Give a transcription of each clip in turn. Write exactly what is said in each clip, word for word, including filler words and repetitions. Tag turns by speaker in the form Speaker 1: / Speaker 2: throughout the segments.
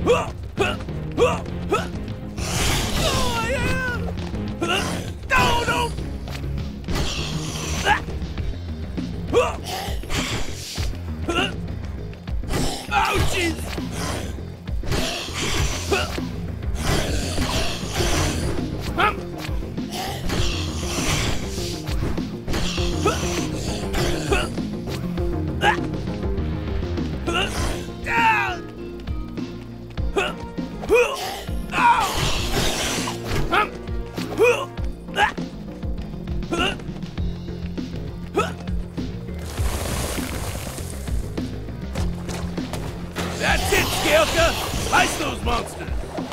Speaker 1: That's it, Scaleka! Ice those monsters!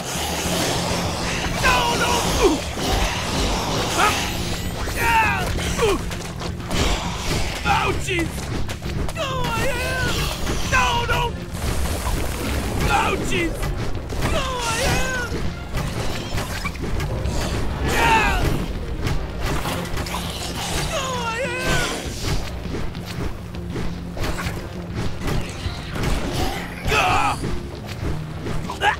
Speaker 1: No, no! Ooh. Huh? Ah. Ooh. Ouchies! No, I am! No, no! Ouchies! No, I am! Ah. No, I am! Ah. Ah.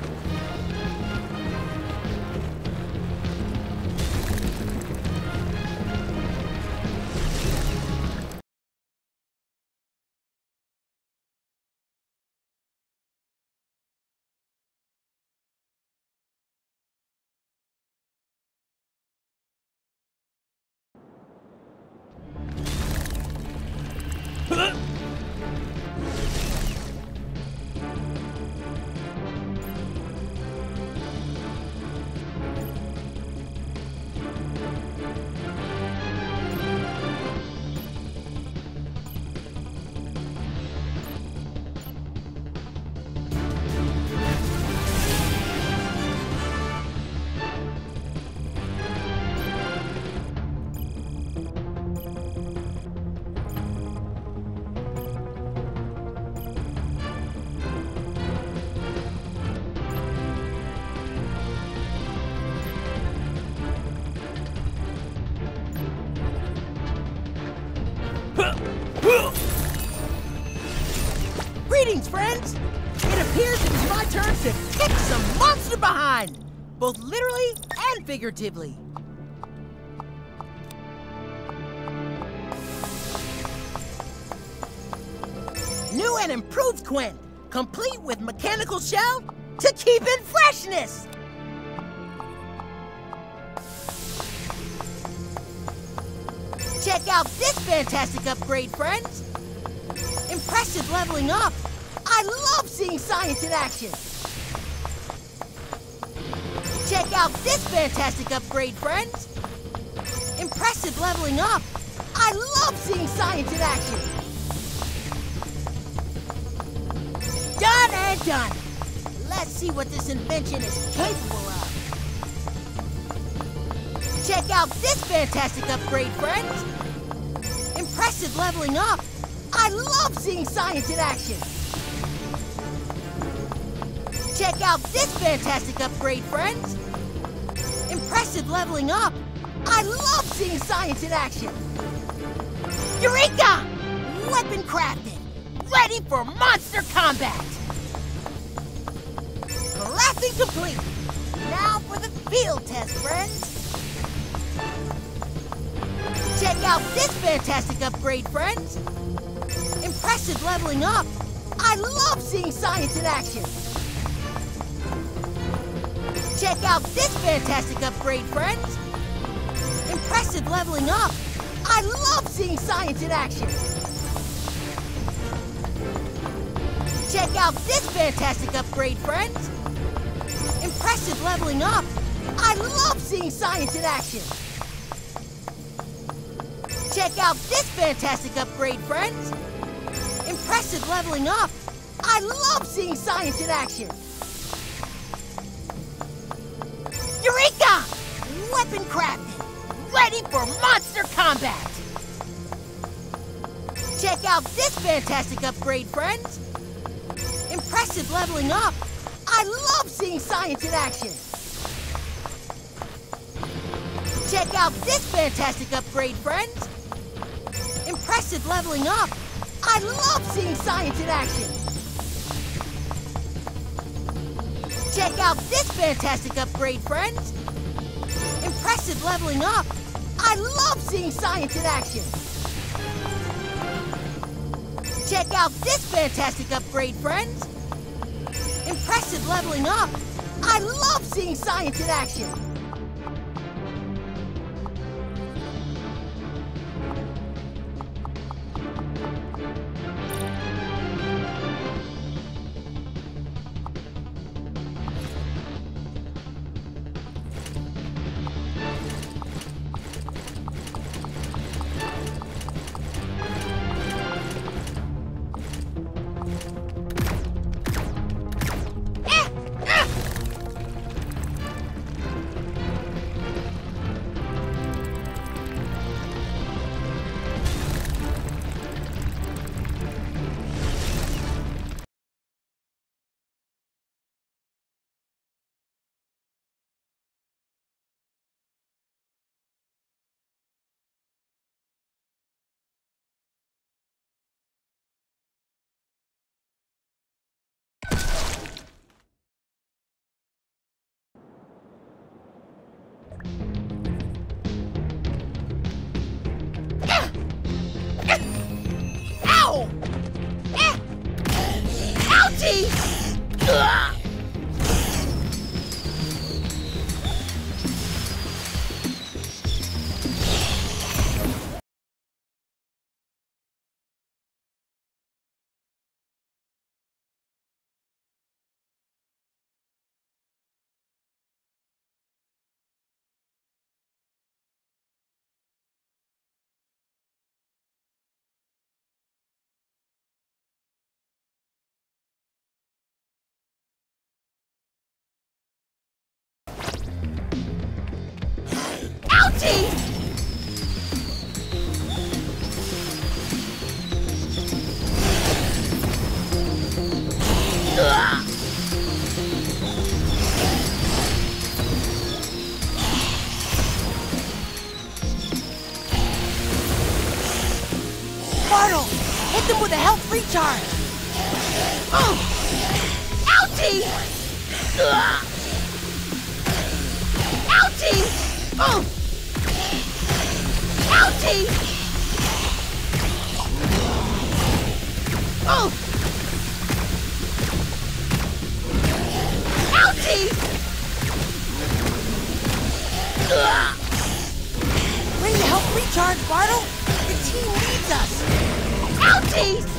Speaker 1: Huh?
Speaker 2: Greetings, friends! It appears it is my turn to kick some monster behind, both literally and figuratively. New and improved Quint, complete with mechanical shell to keep in freshness! Check out this fantastic upgrade, friends! Impressive leveling up! I love seeing science in action! Check out this fantastic upgrade, friends! Impressive leveling up! I love seeing science in action! Done and done! Let's see what this invention is capable of! Check out this fantastic upgrade, friends! Impressive leveling up! I love seeing science in action! Check out this fantastic upgrade, friends! Impressive leveling up! I love seeing science in action! Eureka! Weapon crafted! Ready for monster combat! Crafting complete! Now for the field test, friends! Check out this fantastic upgrade, friends! Impressive leveling up! I love seeing science in action! Check out this fantastic upgrade, friends! Impressive leveling up! I love seeing science in action! Check out this fantastic upgrade, friends! Impressive leveling up! I love seeing science in action! Check out this fantastic upgrade, friends! Impressive leveling up! I love seeing science in action! Eureka! Weapon crafted! Ready for monster combat! Check out this fantastic upgrade, friends! Impressive leveling up! I love seeing science in action! Check out this fantastic upgrade, friends! Impressive leveling up! I love seeing science in action! Check out this fantastic upgrade, friends! Impressive leveling up! I love seeing science in action! Check out this fantastic upgrade, friends! Impressive leveling up! I love seeing science in action! Ow! Eh! Ouchie! Ugh! Ouchie! Ugh! Bartle! Hit them with a health recharge! Oh! Ouchie! Ugh! Ouchie! Oh! Ouchie! Oh! Ouchie! Ugh! Bring the health recharge, Bartle! The team needs us! Ouchies!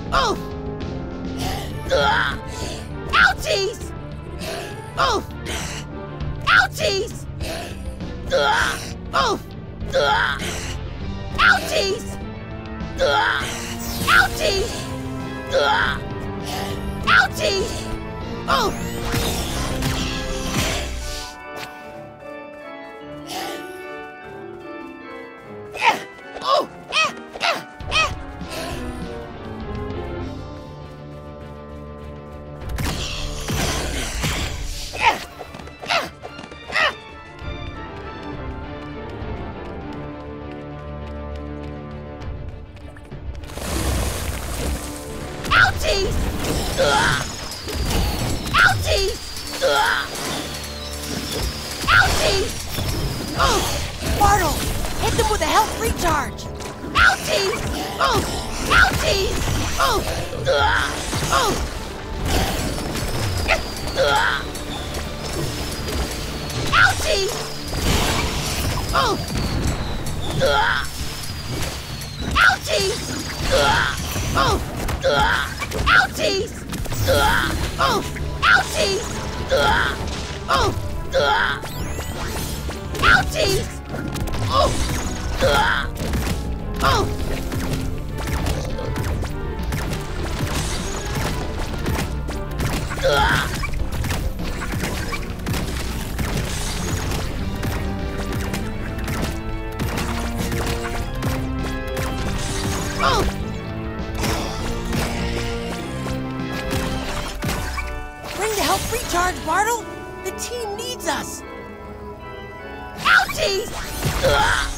Speaker 2: Oh! Ouchies! Oh! Ouchies! Oh! Ouchies! Ouchies! Ouchies! Oh! Yeah! Oh! Eh! Eh! Eh! Yeah! Yeah! Ah! Ouchies! Ouchies! Ouchies! Oh! Bartle! Hit them with a health recharge! Ouchies! Oh! Ouchies! Oh! Oh! Ouchies! Oh! Ouchies! Oh! Ouchies! Oh! Ouchies! Oh! Ouchies! Oh! Oh! Oh! Bring the health recharge, Bartle! The team needs us! Ouchies!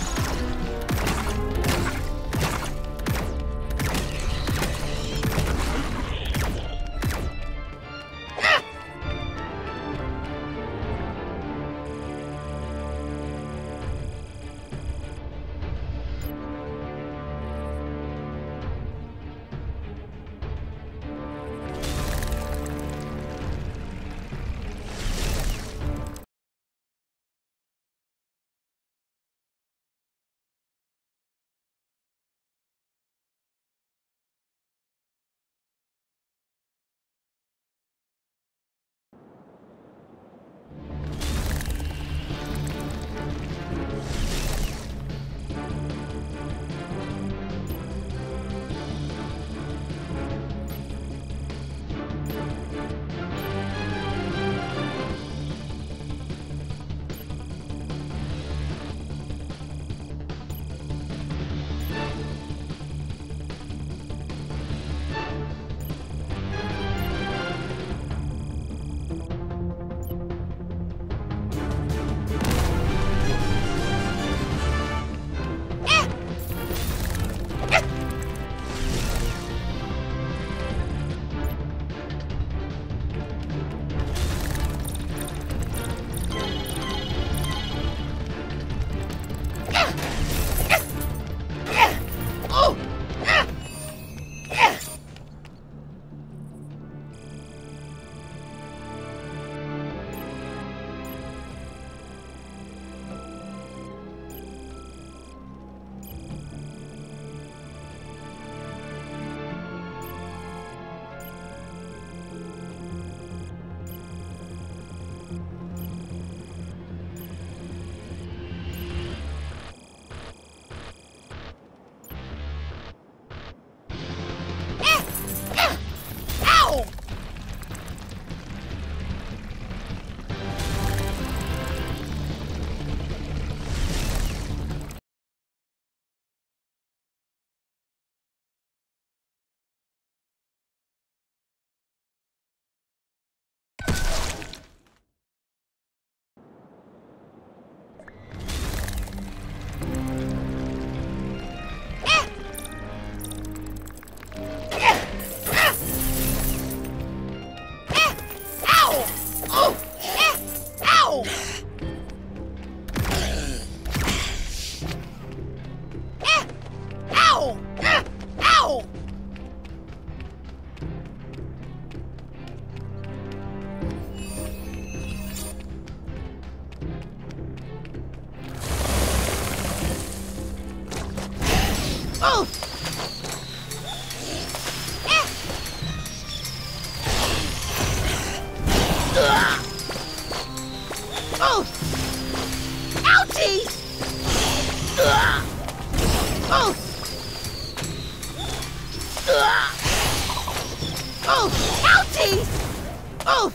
Speaker 2: Oh, ouchies! Oh!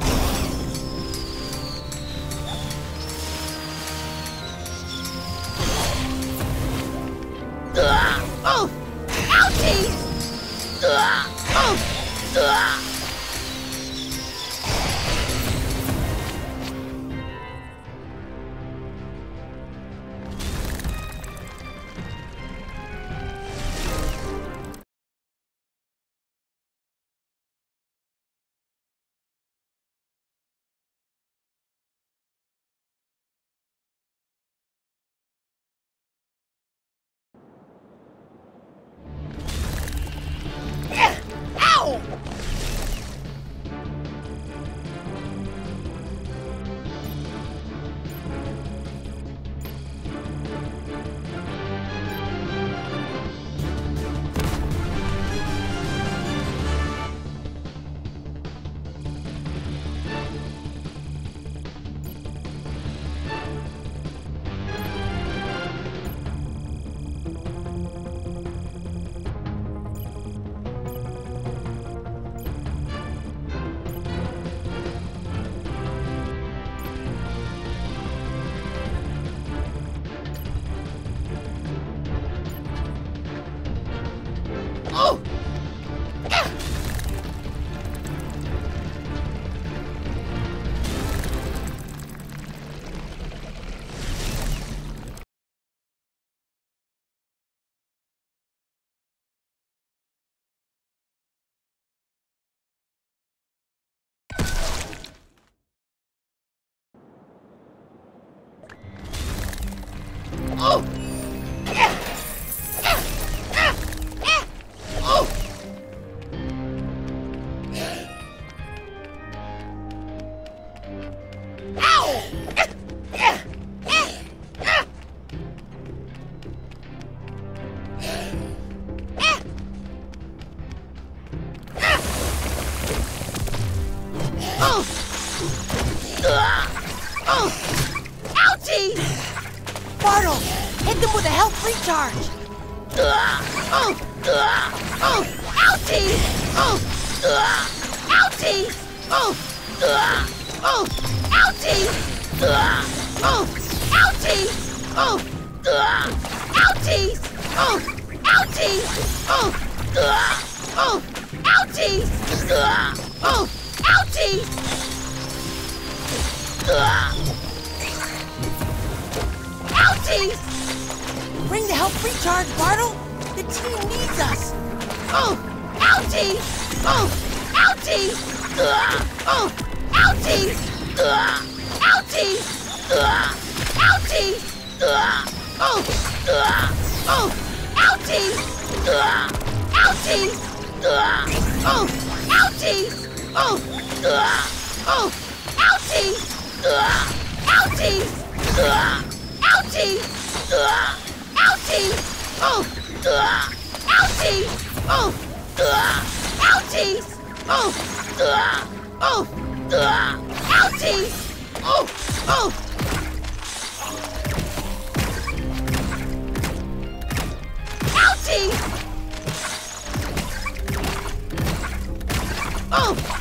Speaker 2: Oh! Ouchies! Oh! Ow! Oh! Oh! Oh! Ow! Oh! Oh! Ouchie! Bartle, hit them with a health recharge! Oh! Oh! Ouchie! Oh! Ouchie! Oh! Oh! Ouchie! Oh! Ouchie! Oh! Ouchies! Oh! Ouchies! Oh! Oh! Ouchies! Oh! Ouchies! Ouchies! Bring the health recharge, Bartle! The team needs us! Oh! Ouchies! Oh! Ouchies! Oh! Ouchies! Ouchies! Ouchies! Oh! Oh! Ouchies! Ouchies! Oh! Ouchies! Oh! Oh! Ouchies! Ouchies! Ouchies! Ouchies! Oh! Ouchies! Oh! Ouchies! Oh! Oh! Ouchies! Oh! Oh! Ouchies! Oh!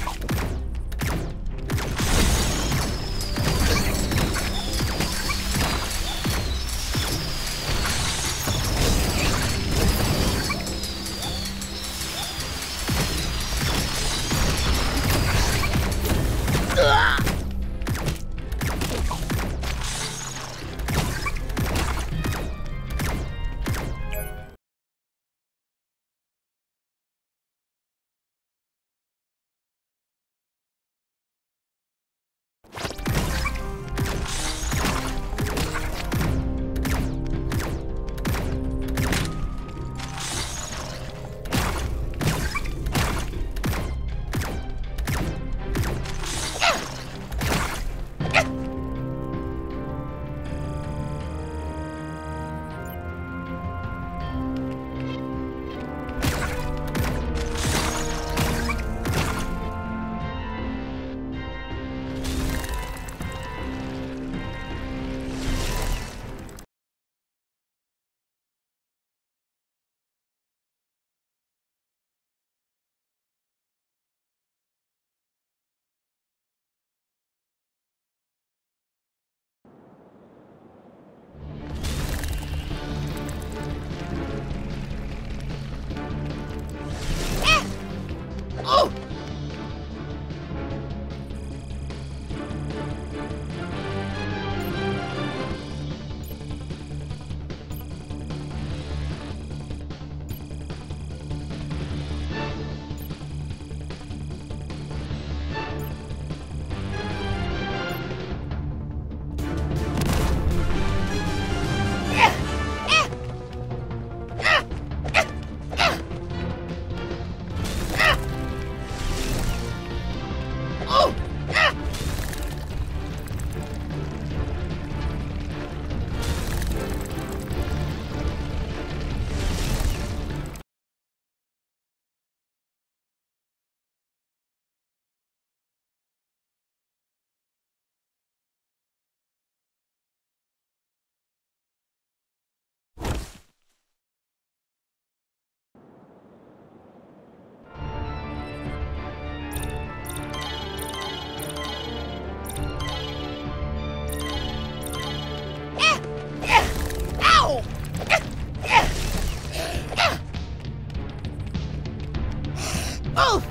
Speaker 2: Oh!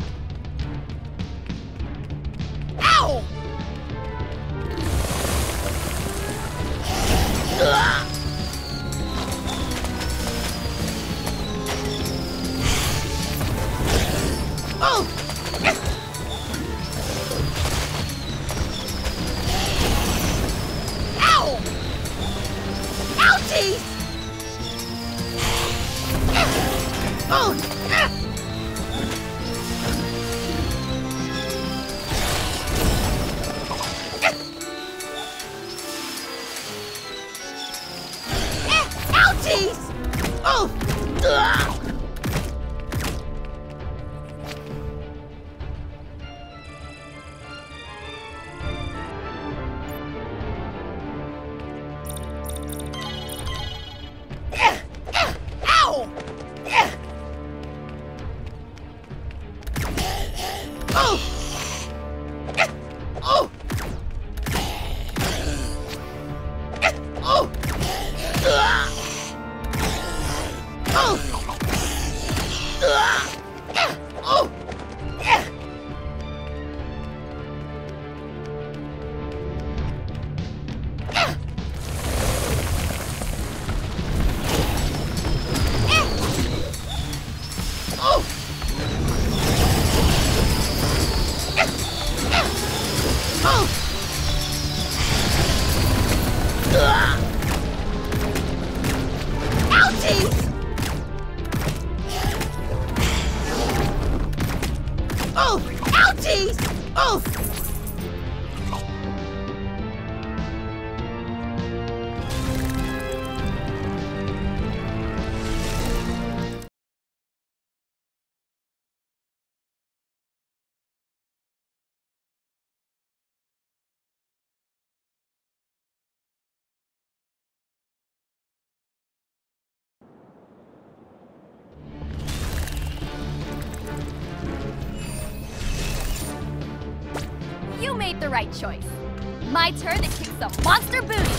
Speaker 2: Ow! Ugh. Oh! Ow! Ouchies! Oh! Ouchies! Oh! Ugh. Ow! Oh! Oh! Oh! Ugh. Oh! Ugh. Oh! Oh! Oh! Ugh. Ouchies! Oh! Ouchies! Oh!
Speaker 3: You made the right choice. My turn to kick some monster booty.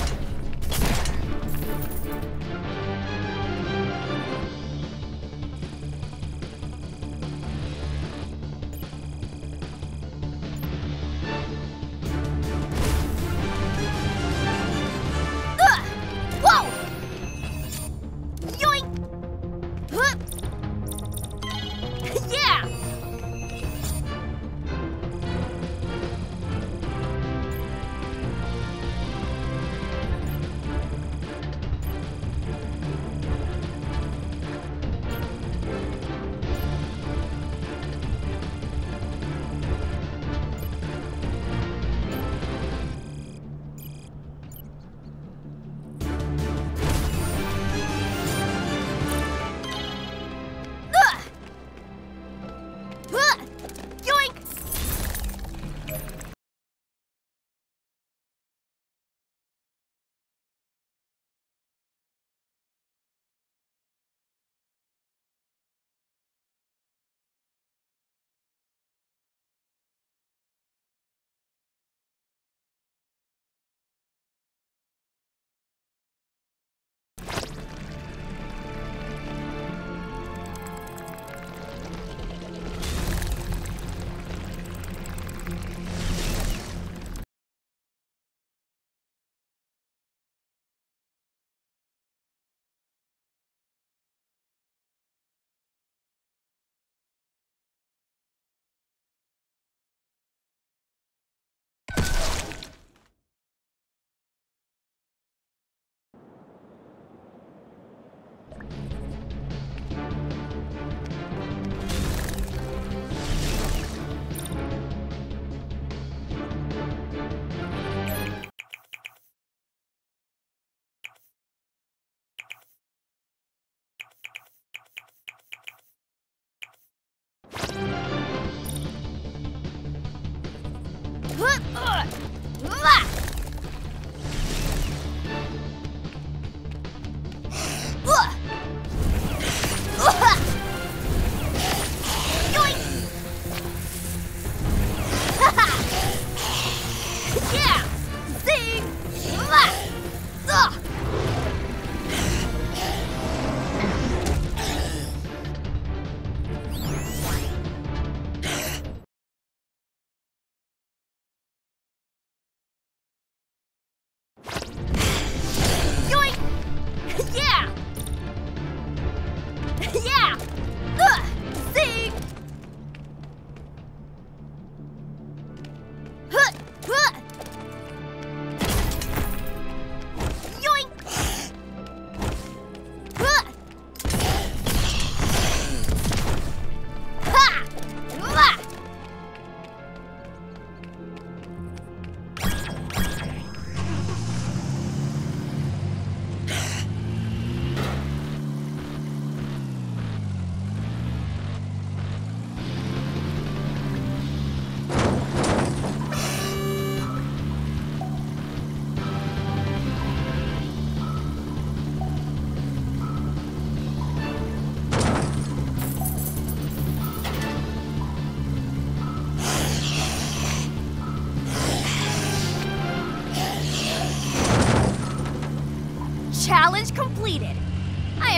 Speaker 3: Ugh! Whoa! Yoink! Huh! Yeah!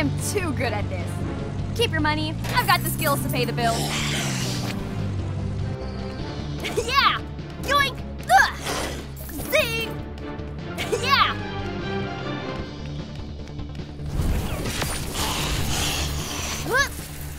Speaker 3: am too good at this. Keep your money. I've got the skills to pay the bills. Yeah! Yoink! Ugh! Zing! Yeah! Whoop!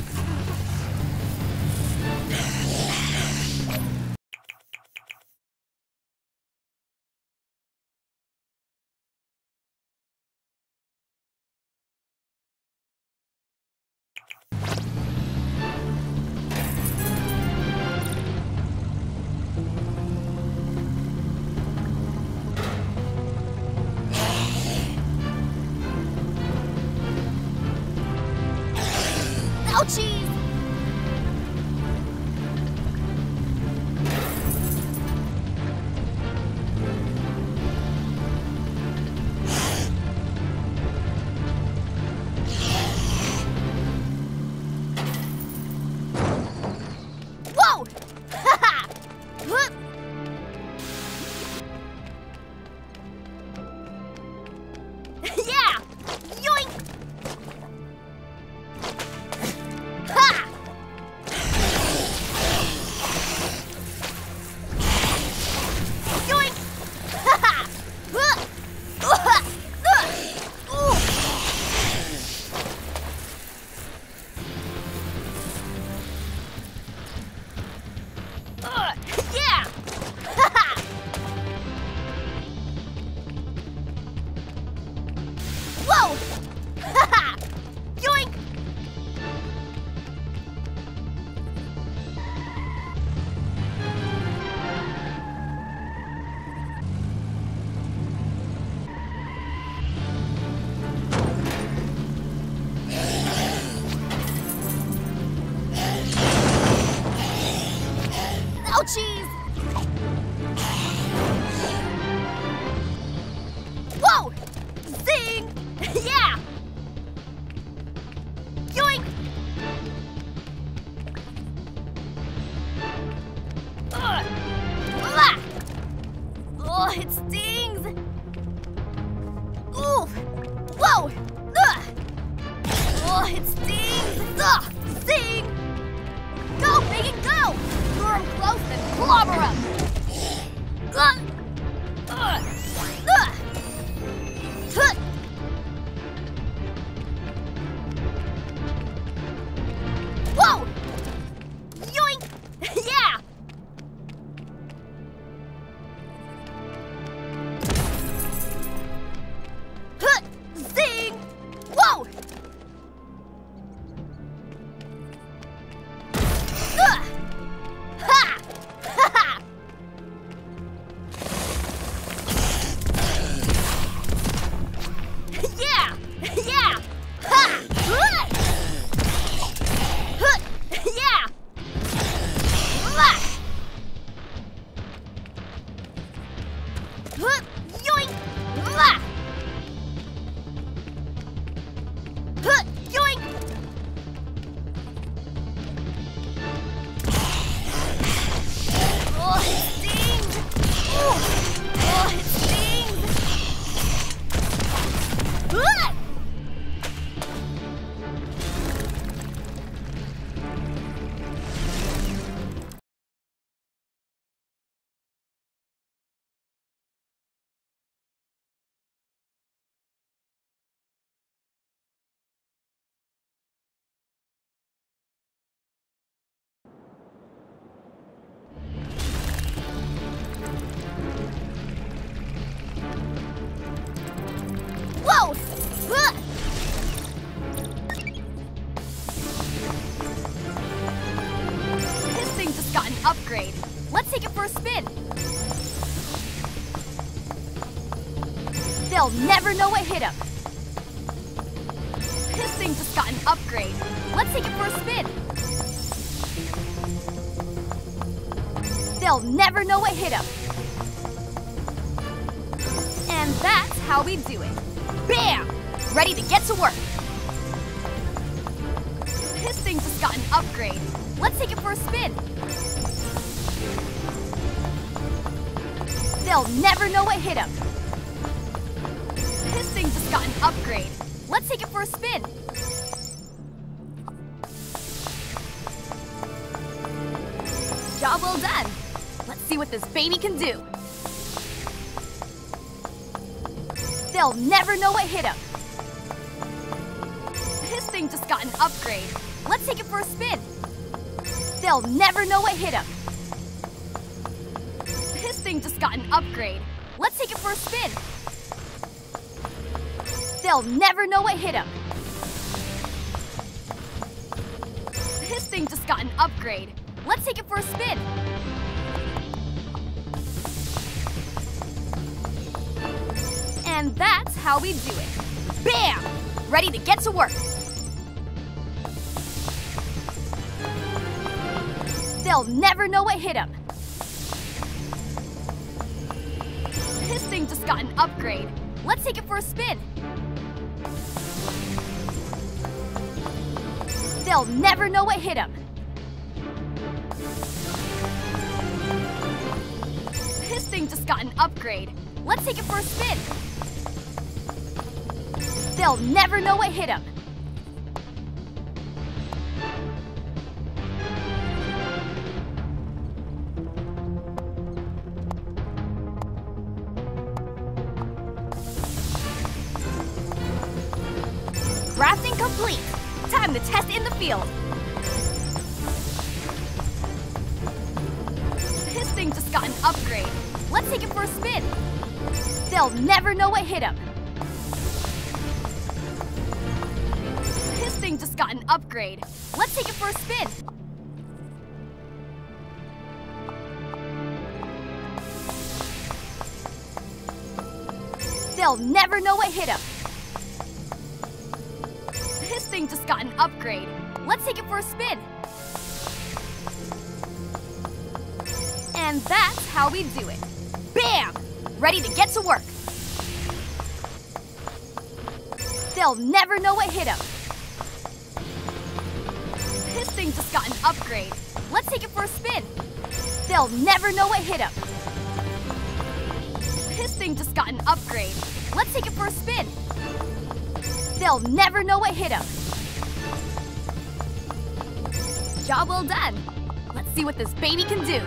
Speaker 3: Ouchies! Whoa! Ha ha! Whoop! Yeah! Yoink! Ha! Yoink! Ha ha! Huh! Uh-ha! Uh! Ooh! Uh, yeah! Ha ha! Whoa! Ha ha! Yoink! Ouchies! Whoa! Zing! Yeah! Yoink! Ugh! Ah! Oh, it stings! Ooh! Whoa! Ugh! Oh, it stings! Ugh! Zing! Go, Megan, go! Lure him close and clobber him! Ugh! Ugh! Ugh! Huh! Whoa! Yoink! Yeah! Huh! Zing! Whoa! Ugh! Ha! Ha ha! Yeah! Yeah! Ha! Huh! Huh! Yeah! Ah! Huh! Yoink! Ah! Huh! Yoink! Oh, it stings! Ooh. Oh, it stings! Ah! Whoa! Ah! This thing just got an upgrade. Let's take it for a spin. They'll never know what hit him. This thing just got an upgrade. Let's take it for a spin. They'll never know what hit him. And that's how we do it. Bam! Ready to get to work. This thing just got an upgrade. Let's take it for a spin. They'll never know what hit him. This thing just got an upgrade. Let's take it for a spin. Job well done. Let's see what this baby can do. They'll never know what hit him. This thing just got an upgrade. Let's take it for a spin. They'll never know what hit him. This thing just got an upgrade. Let's take it for a spin. They'll never know what hit him. This thing just got an upgrade. Let's take it for a spin. And that's how we do it. Bam! Ready to get to work. They'll never know what hit him. This thing just got an upgrade. Let's take it for a spin. They'll never know what hit him. This thing just got an upgrade. Let's take it for a spin. They'll never know what hit him. Crafting complete. Time to test in the field. This thing just got an upgrade. Let's take it for a spin. They'll never know what hit him. This thing just got an upgrade. Let's take it for a spin. They'll never know what hit him. This thing just got an upgrade. Let's take it for a spin. And that's how we do it. Bam! Ready to get to work. They'll never know what hit him. This thing just got an upgrade. Let's take it for a spin. They'll never know what hit him. This thing just got an upgrade. Let's take it for a spin. They'll never know what hit him. Job well done. Let's see what this baby can do.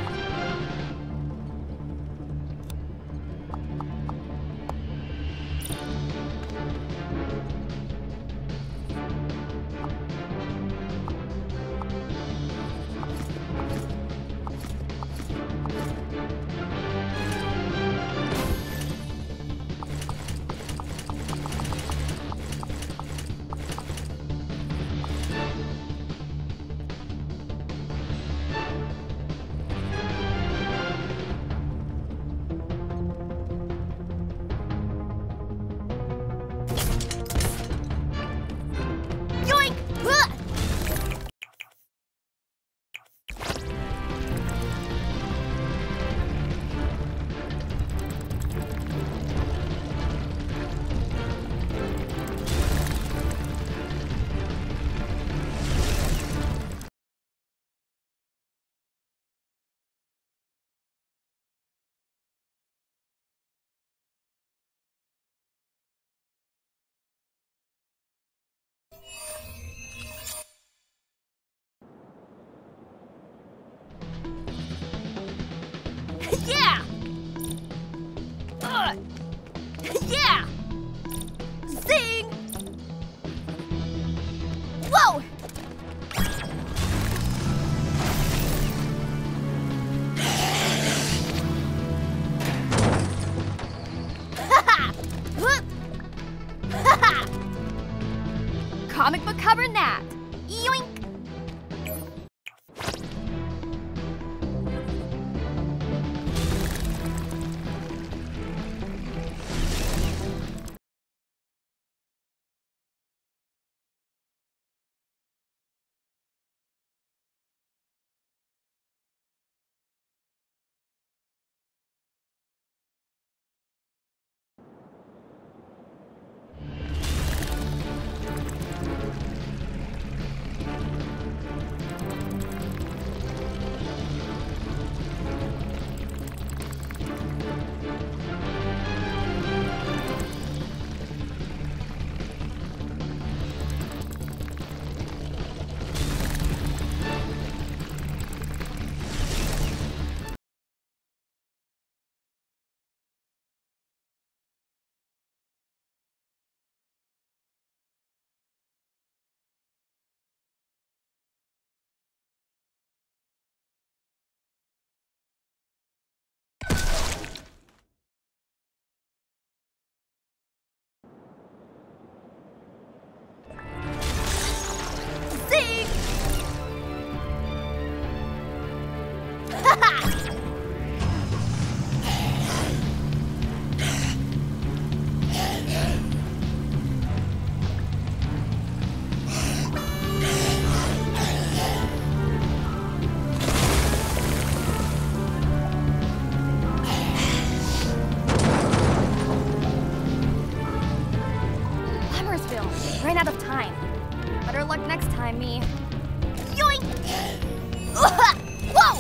Speaker 3: Whoa!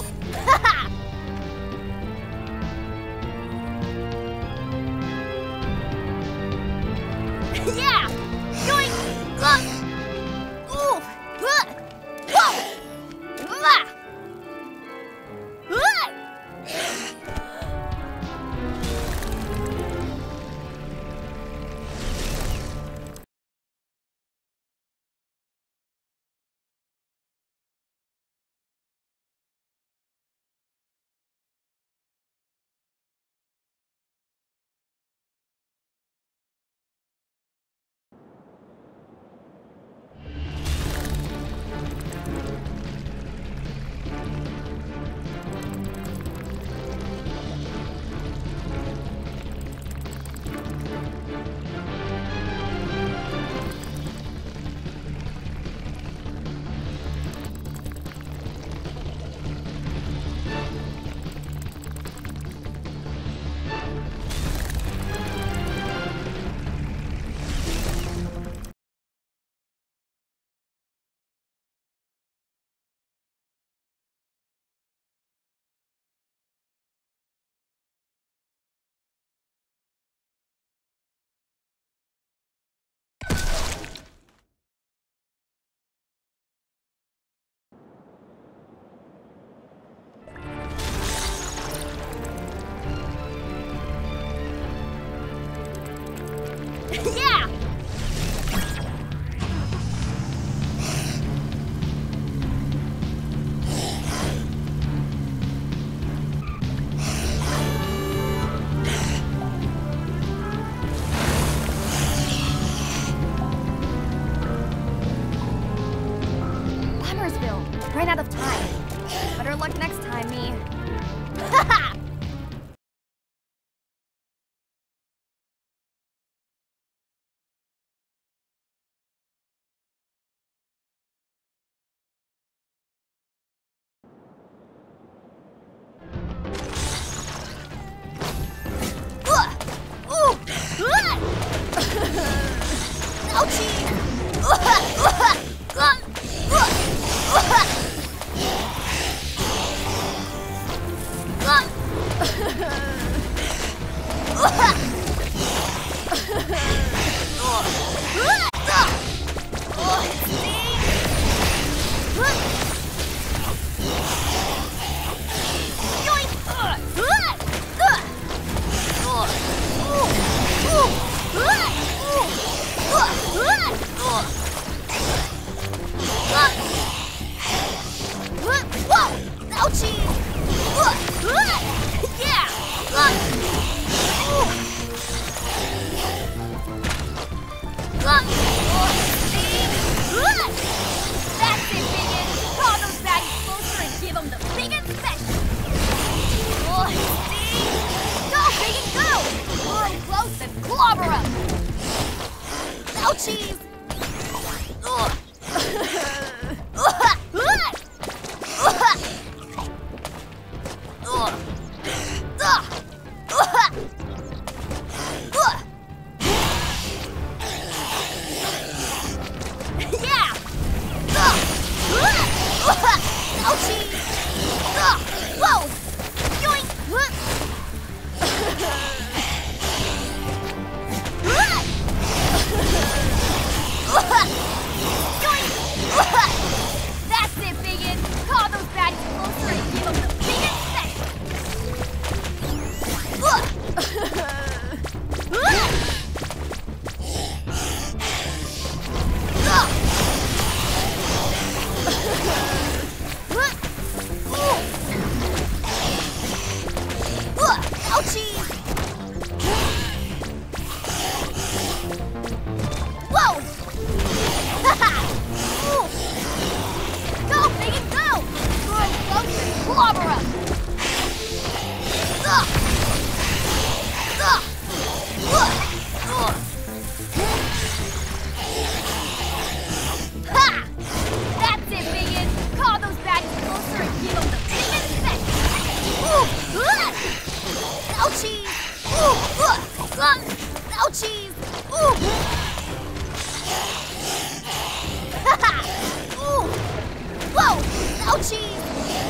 Speaker 3: Yeah! Yoink! Uh, ooh! Uh, whoa! Ah! Ah! Yeah! Bummersville, ran out of time. Better luck next time, me. Haha! Ouchies! Yeah! Ouchies! Whoa! Yoink! That's it, Biggin! Call those baddies closer and give them the biggest session! Ouchie! Whoa! Go, Biggin, go! Throw close and clobber him! Ha! That's it, Biggin! Call those baddies closer and give them the biggest set! Ouchies! Ouchies! Whoa! Ouchies!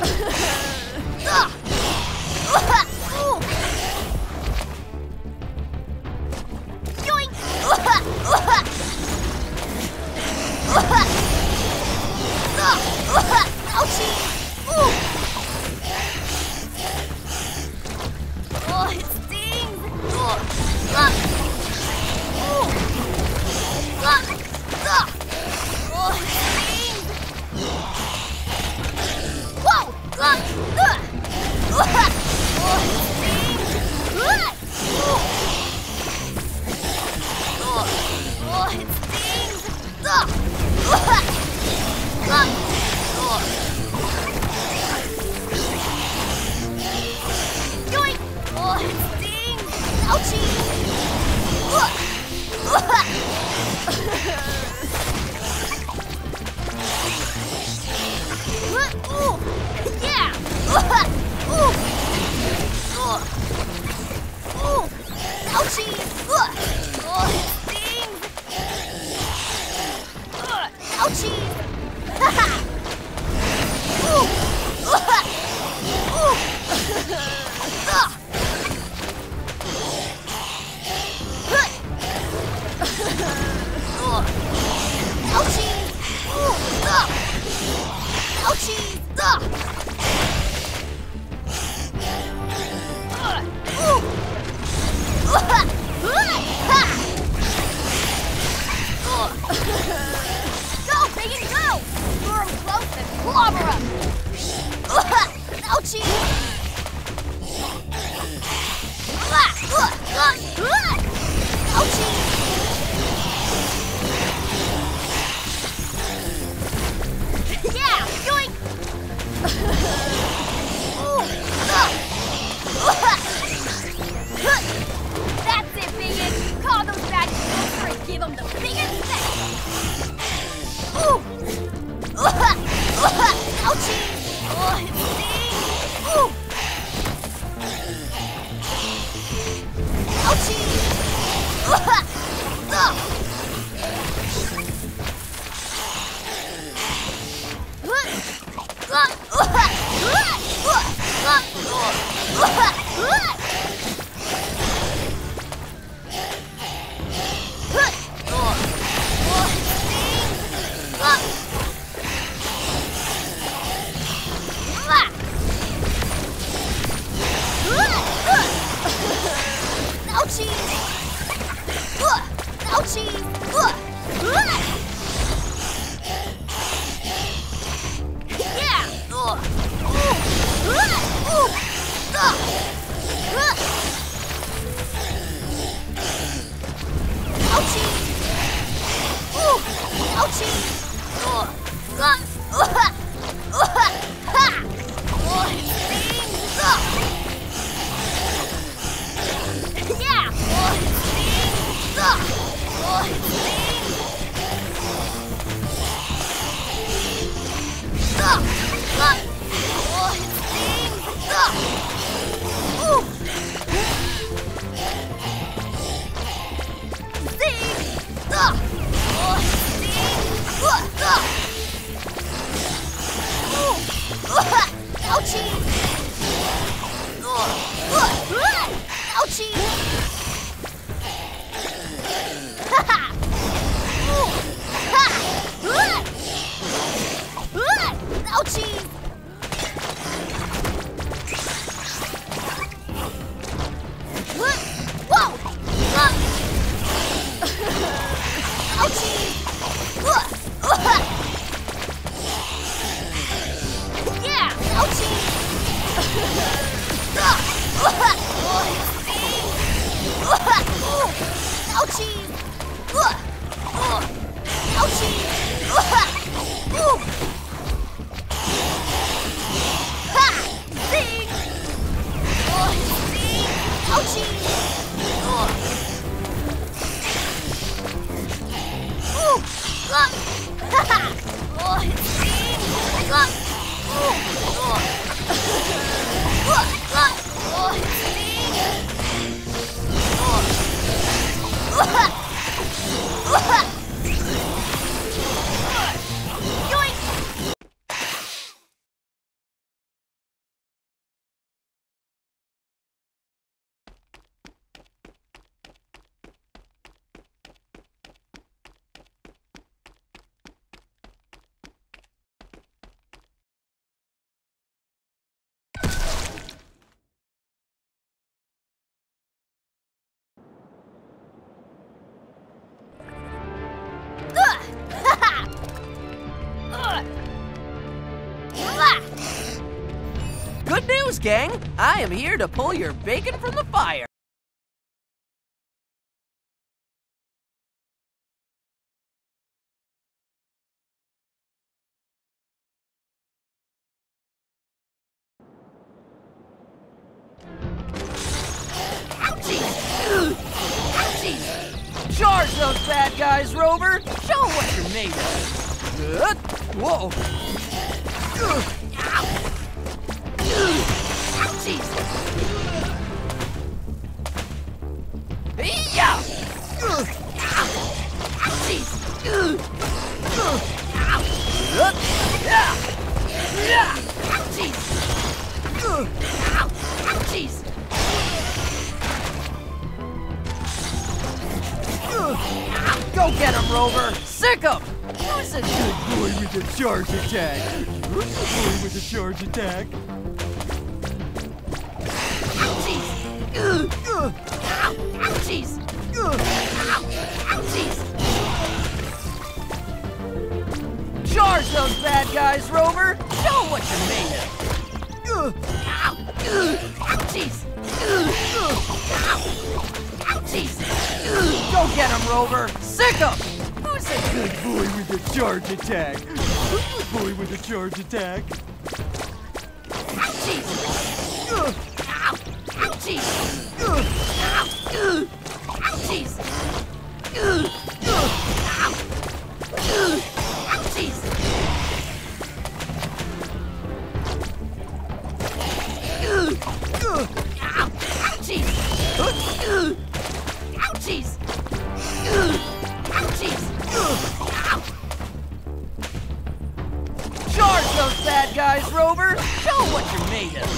Speaker 3: Oh,
Speaker 1: Good news, gang! I am here to pull your bacon from the fire. Charge those bad guys, Rover! Show 'em what you're made of! Good. Whoa! Ouchies! Yeah! Ouchies! Yeah! Yeah! Ouchies! Ouchies! Go get him, Rover! Sick him! Who's a good
Speaker 4: boy with a charge attack? Good boy with a charge attack.
Speaker 2: Ouchies! Ouchies! Ouchies!
Speaker 1: Charge those bad guys, Rover! Show 'em what you're made of!
Speaker 2: Ouchies! Ouchies!
Speaker 1: Go get him, Rover! Sick him! Who's a
Speaker 4: Good boy with a charge attack. Good boy with a charge attack.
Speaker 2: Ouchies! Ouchies! Ouchies! Ouchies! Ouchies! Ouchies! Ouchies!
Speaker 1: Charge those bad guys, Rover! Show 'em what you're made of!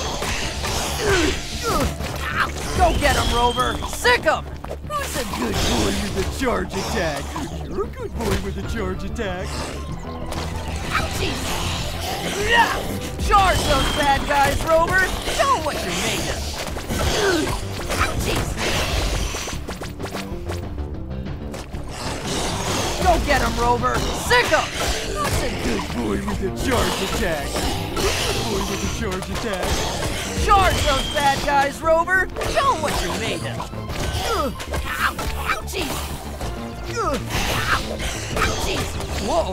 Speaker 1: Go get him, Rover! Sick him! Who's a good
Speaker 4: Good boy with a charge attack. You're a good boy with a charge attack.
Speaker 2: Ouchies!
Speaker 1: Yeah! Charge those bad guys, Rover! Show 'em what you're made of!
Speaker 2: Ouchies!
Speaker 1: Go get him, Rover! Sick him! Who's a good
Speaker 4: Good boy with a charge attack. Good boy with a charge attack.
Speaker 1: Charge those bad guys, Rover! Show 'em what you're made of!
Speaker 2: Ouchies! Ouchies!
Speaker 1: Whoa!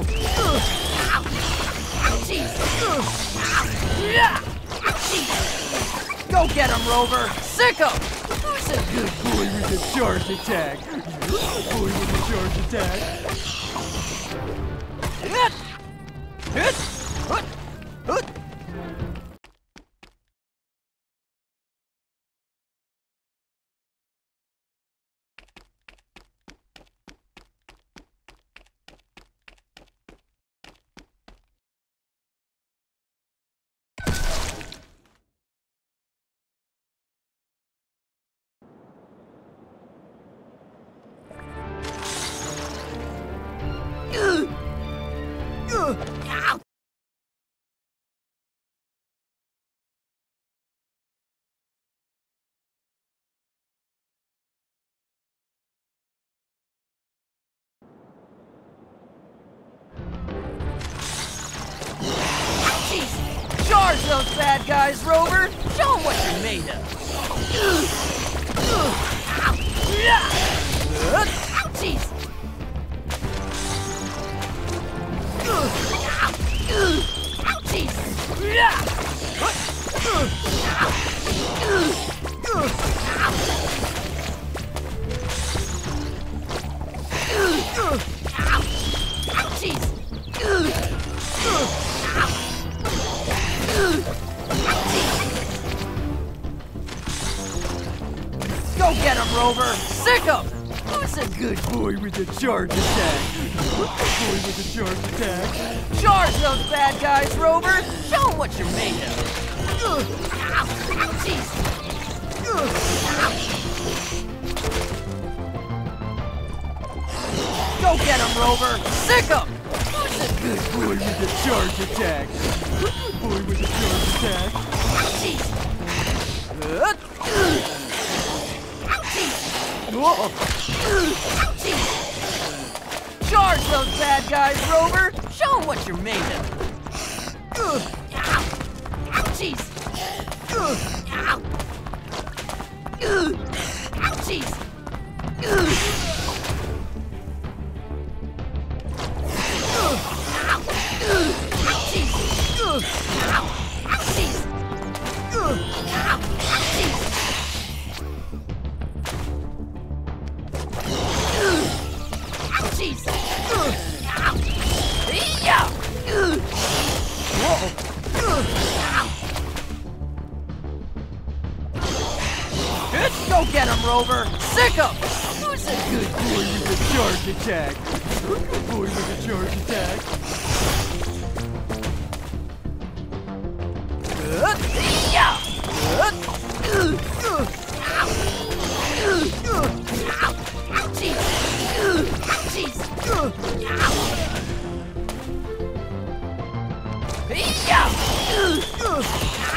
Speaker 2: Ouchies!
Speaker 1: Yeah!
Speaker 2: Ouchies!
Speaker 1: Go get him, Rover! Sick him! Who's a good
Speaker 4: Good boy with a charge attack. You're a good boy with a charge attack.
Speaker 1: Hit! Hit! Hut! Hut! Charge those bad guys, Rover! Show 'em what you're made of! Yeah!
Speaker 2: Ouchies! Ouchies!
Speaker 1: Yeah!
Speaker 2: Ouchies!
Speaker 1: Go get him, Rover! Sick him! Who's a good
Speaker 4: Boy with a charge attack. Good boy with a charge attack.
Speaker 1: Charge those bad guys, Rover! Show 'em what you're made of!
Speaker 2: Ouchies!
Speaker 1: Go get him, Rover! Sick him! Who's a good
Speaker 4: Boy with a charge attack. Good boy with a charge attack.
Speaker 2: Ouchies!
Speaker 1: Hut!
Speaker 2: Ouchies!
Speaker 1: Whoa!
Speaker 2: Ouchies!
Speaker 1: Charge those bad guys, Rover! Show 'em what you're made of!
Speaker 2: Ouchies! Ow! Ouchies!
Speaker 1: Go get him, Rover! Sick him!
Speaker 4: Who's a good boy with a charge attack? A good boy with a charge attack.
Speaker 1: Uh, yeah! Uh,
Speaker 2: Ouchies! Ouchies!
Speaker 1: yeah!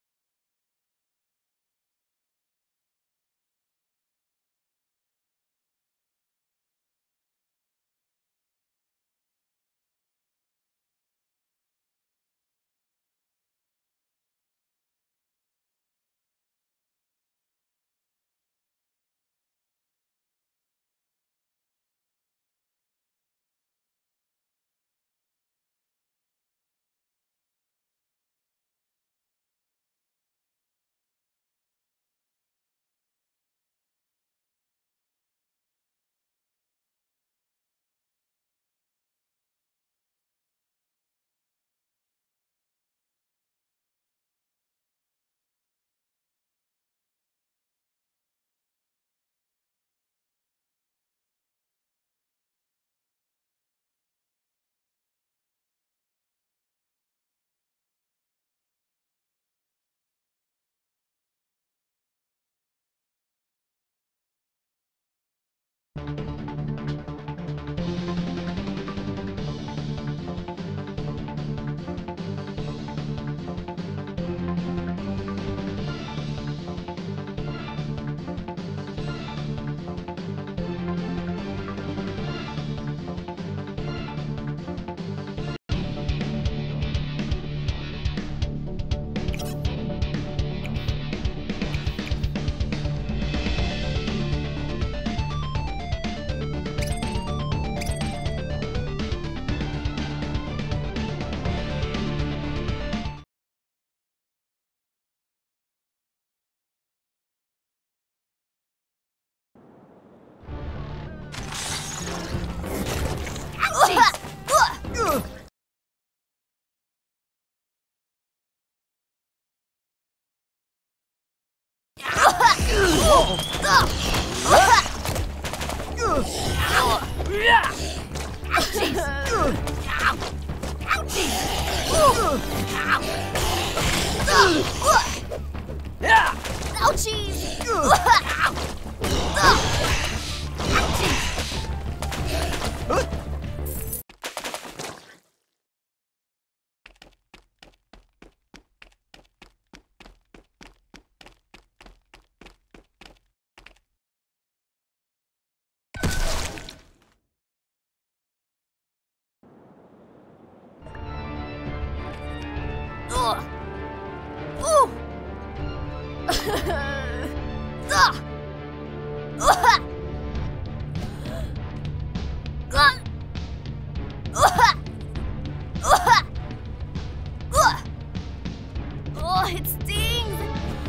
Speaker 3: Oh, it stings!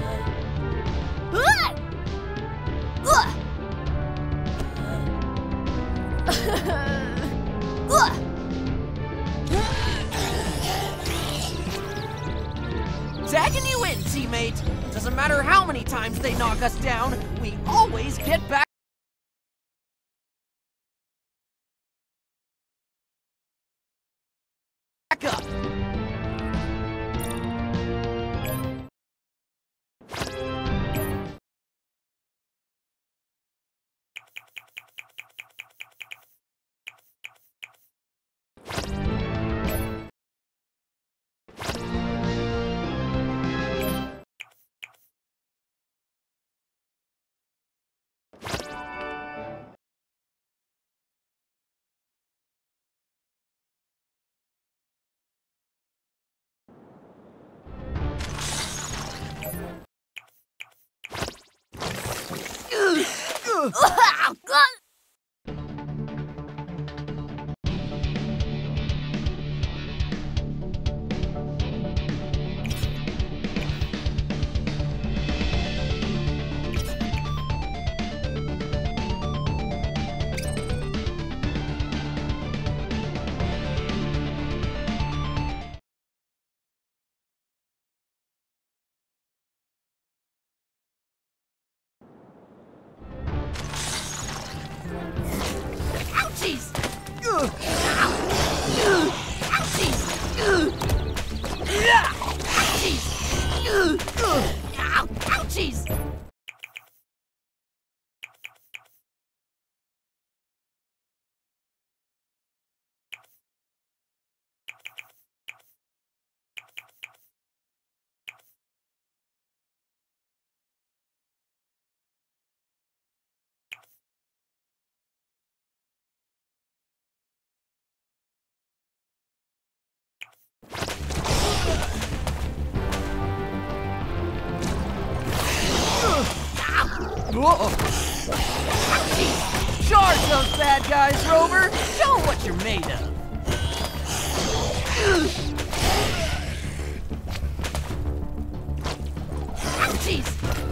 Speaker 1: Tagging you in, teammate! Doesn't matter how many times they knock us down, we always get back up!
Speaker 2: Ouchies! Ouchies! Ouchies! Ouchies!
Speaker 1: Whoa. Charge those bad guys, Rover! Show 'em what you're made of!
Speaker 2: Ouchies!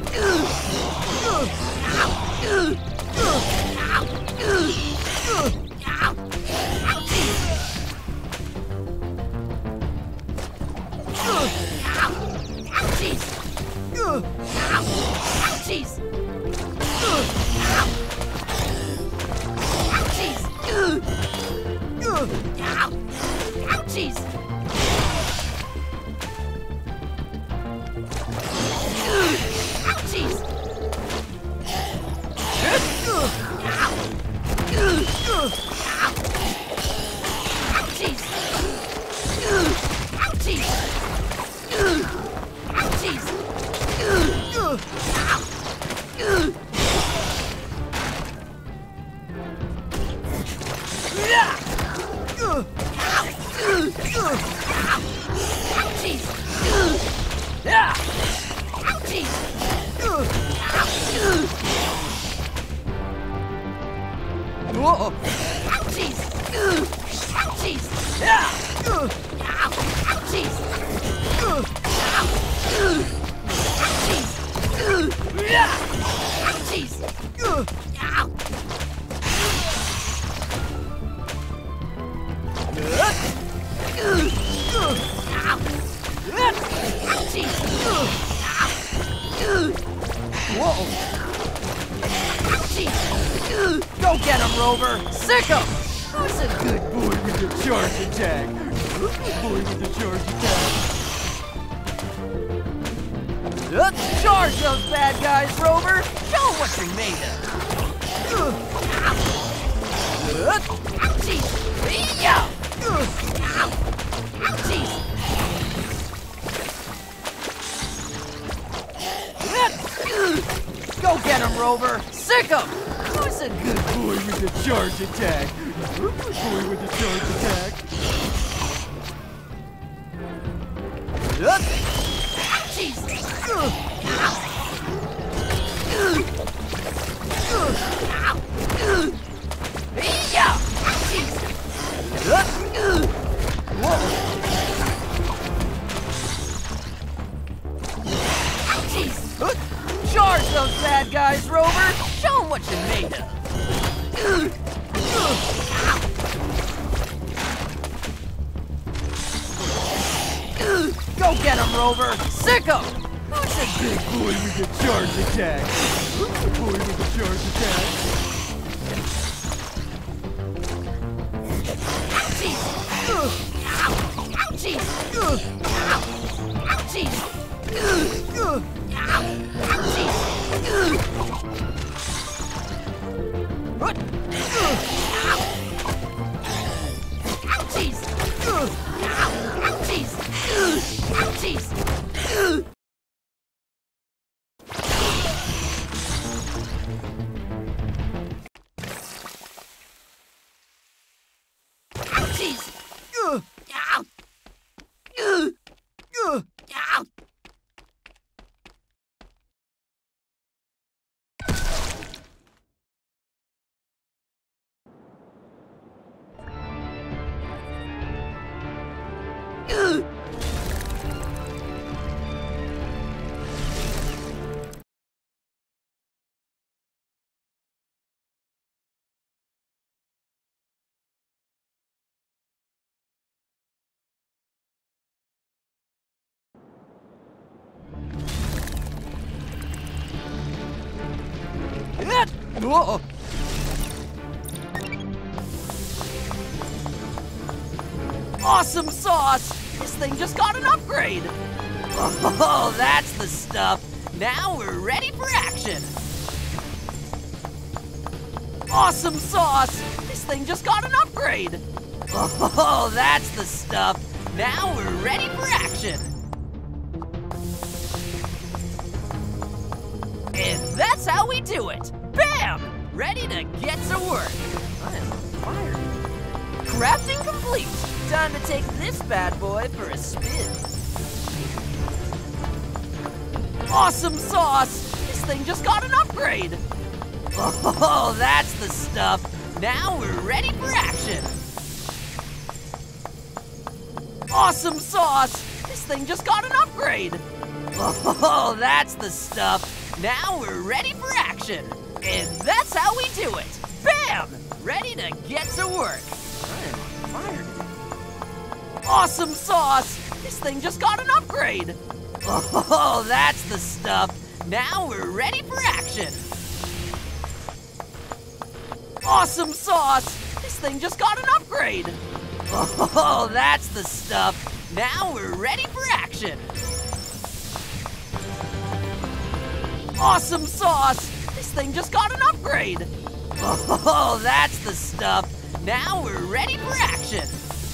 Speaker 2: Ouchies! Ouchies! Ouchies! Ouchies! Ouchies! Ouchies! Ouchies!
Speaker 1: Whoa.
Speaker 2: Ouchies! Ouchies!
Speaker 1: Yeah.
Speaker 2: Ouchies!
Speaker 1: Yeah.
Speaker 2: Ouchies!
Speaker 1: Whoa. Go get him, Rover! Sick him! Who's a good
Speaker 4: Boy with the charge attack. Boy with the charge attack.
Speaker 1: Uh, charge those bad guys, Rover! Show 'em what you're made of! Uh, yeah. Go get him, Rover! Sick him! Who's a good
Speaker 4: Boy with the charge attack. Boy with the charge attack.
Speaker 1: uh, yeah. Uh, whoa. Uh, charge those bad guys, Rover! Show 'em what you're made of! Go get him, Rover! Sick him! Who's a good
Speaker 4: Boy with the charge attack. Boy with the charge attack.
Speaker 1: Hit! Whoa. Awesome sauce! This thing just got an upgrade! Oh, that's the stuff! Now we're ready for action! Awesome sauce! This thing just got an upgrade! Oh, that's the stuff! Now we're ready for action! And that's how we do it! Bam! Ready to get to work! I am fired. Crafting complete! Time to take this bad boy for a spin. Awesome sauce! This thing just got an upgrade! Oh, that's the stuff! Now we're ready for action! Awesome sauce! This thing just got an upgrade! Oh, that's the stuff! Now we're ready for action! And that's how we do it! Bam! Ready to get to work! I am fired. Awesome sauce! This thing just got an upgrade! Oh, that's the stuff! Now we're ready for action! Awesome sauce! This thing just got an upgrade! Oh, that's the stuff! Now we're ready for action! Awesome sauce! This thing just got an upgrade! Oh, that's the stuff! Now we're ready for action!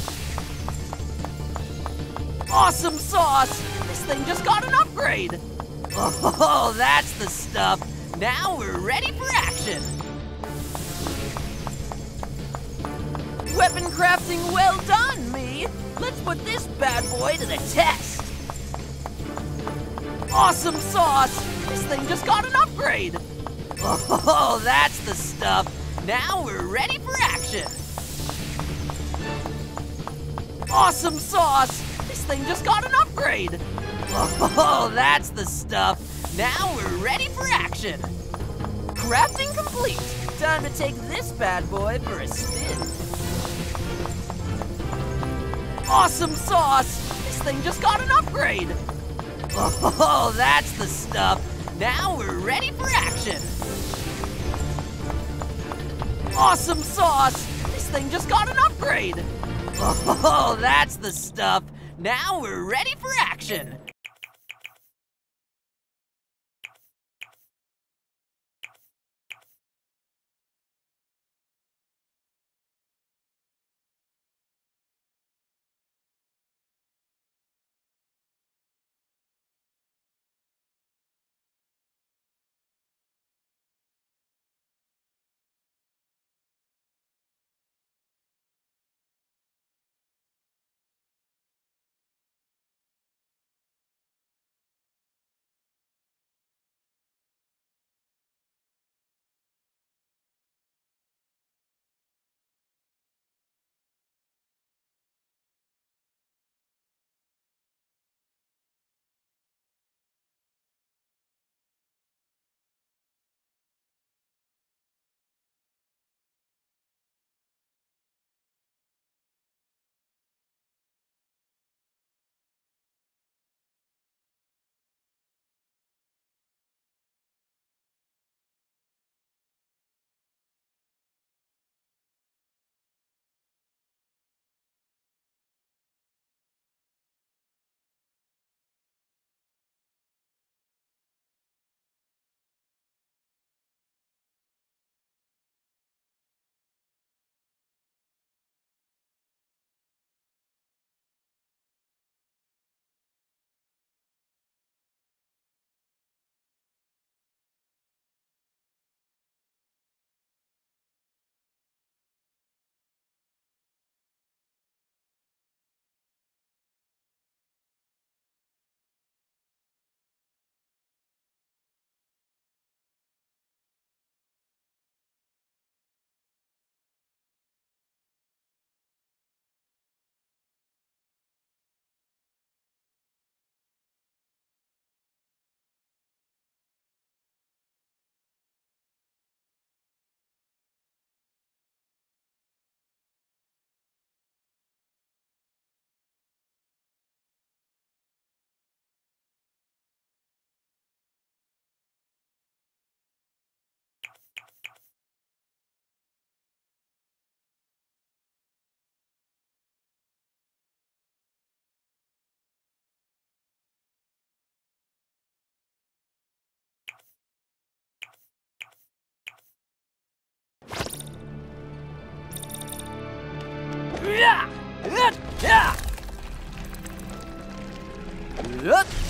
Speaker 1: Awesome sauce! This thing just got an upgrade! Oh, that's the stuff! Now we're ready for action! Weapon crafting well done, me! Let's put this bad boy to the test! Awesome sauce! This thing just got an upgrade! Oh, that's the stuff! Now we're ready for action! Awesome sauce! This thing just got an upgrade! Oh, that's the stuff! Now we're ready for action! Crafting complete! Time to take this bad boy for a spin. Awesome sauce! This thing just got an upgrade! Oh, that's the stuff! Now we're ready for action! Awesome sauce! This thing just got an upgrade! Oh, that's the stuff! Now we're ready for action! Yup.